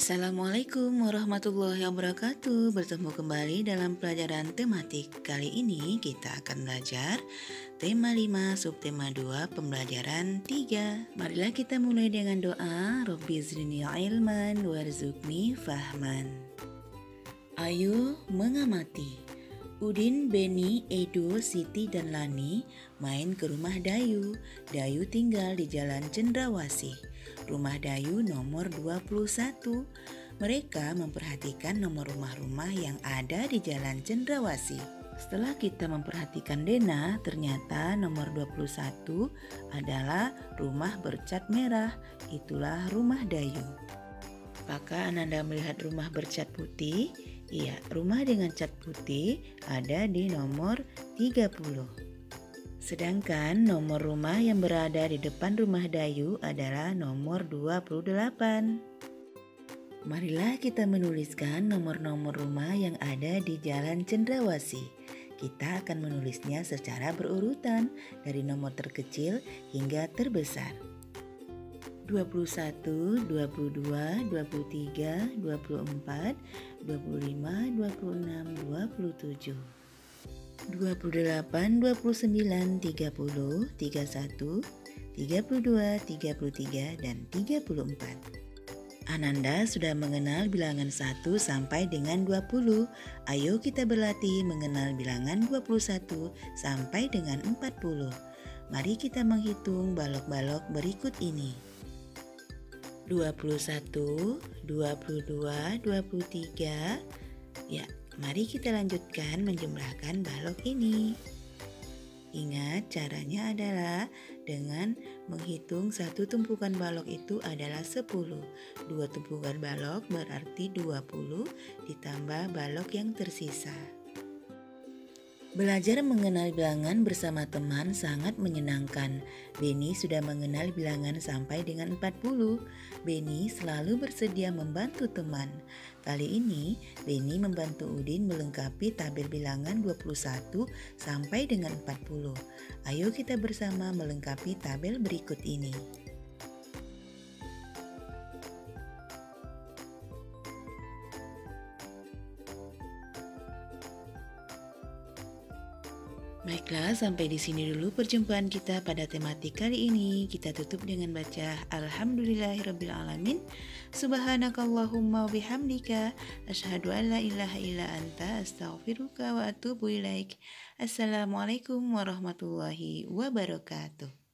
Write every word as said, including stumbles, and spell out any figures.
Assalamualaikum warahmatullahi wabarakatuh. Bertemu kembali dalam pelajaran tematik. Kali ini kita akan belajar tema lima, subtema dua, pembelajaran tiga. Marilah kita mulai dengan doa. Rabbi zidni ilman warzuqni fahman. Ayo mengamati. Udin, Beni, Edo, Siti, dan Lani main ke rumah Dayu. Dayu tinggal di Jalan Cendrawasih. Rumah Dayu nomor dua puluh satu. Mereka memperhatikan nomor rumah-rumah yang ada di Jalan Cendrawasih. Setelah kita memperhatikan Dena, ternyata nomor dua puluh satu adalah rumah bercat merah. Itulah rumah Dayu. Apakah Ananda melihat rumah bercat putih? Iya, rumah dengan cat putih ada di nomor tiga puluh. Sedangkan nomor rumah yang berada di depan rumah Dayu adalah nomor dua puluh delapan. Marilah kita menuliskan nomor-nomor rumah yang ada di Jalan Cendrawasih. Kita akan menulisnya secara berurutan dari nomor terkecil hingga terbesar. dua puluh satu, dua puluh dua, dua puluh tiga, dua puluh empat, dua puluh lima, dua puluh enam, dua puluh tujuh. dua puluh delapan, dua puluh sembilan, tiga puluh, tiga puluh satu, tiga puluh dua, tiga puluh tiga, dan tiga puluh empat. Ananda sudah mengenal bilangan satu sampai dengan dua puluh. Ayo kita berlatih mengenal bilangan dua puluh satu sampai dengan empat puluh. Mari kita menghitung balok-balok berikut ini. dua puluh satu, dua puluh dua, dua puluh tiga. Ya, mari kita lanjutkan menjumlahkan balok ini. Ingat, caranya adalah dengan menghitung satu tumpukan balok itu adalah sepuluh. Dua tumpukan balok berarti dua puluh ditambah balok yang tersisa. Belajar mengenal bilangan bersama teman sangat menyenangkan. Beni sudah mengenal bilangan sampai dengan empat puluh. Beni selalu bersedia membantu teman. Kali ini, Beni membantu Udin melengkapi tabel bilangan dua puluh satu sampai dengan empat puluh. Ayo kita bersama melengkapi tabel berikut ini. Baiklah, sampai di sini dulu perjumpaan kita pada tematik kali ini. Kita tutup dengan baca Alhamdulillahirrabbilalamin. Subhanakallahumma wabihamdika asyhadu an la ilaha illa anta astaghfiruka wa atubu ilaik. Assalamualaikum warahmatullahi wabarakatuh.